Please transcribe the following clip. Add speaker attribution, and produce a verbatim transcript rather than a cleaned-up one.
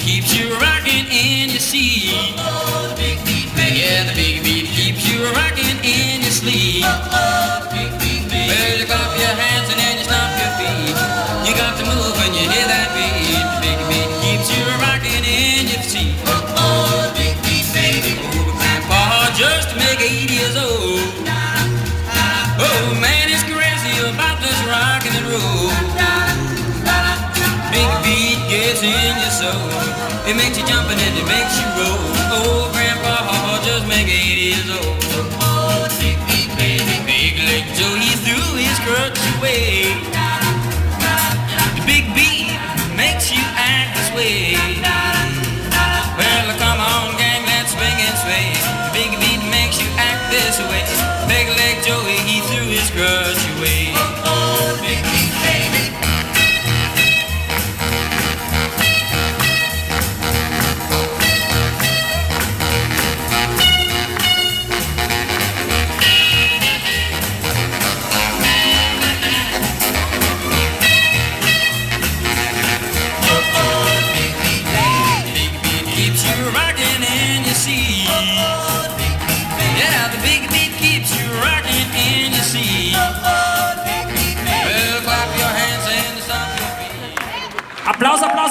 Speaker 1: keeps you rocking in your seat. Yeah, the big beat keeps you rocking in your sleep. Well, you clap your hands and then you stomp your feet. You got to move when you hear that beat. The big beat keeps you rocking in your seat. Oh, Grandpa just make eighty years old. Oh man, it's crazy about this rockin' and roll. Big beat gets in your soul. It makes you jump and it makes you roll. Oh, Grandpa just make eighty years old. Big Leg Joe, he threw his crutch away. The big beat makes you act this way. Well, come on, gang, let's swing and sway. The big beat makes you act this way. Big Leg Joey, he threw his crutch away. Oh, big beat, baby. Yeah, the big beat keeps you rocking in your seat. Well, clap your hands and stomp your feet.
Speaker 2: Applaus, Applaus.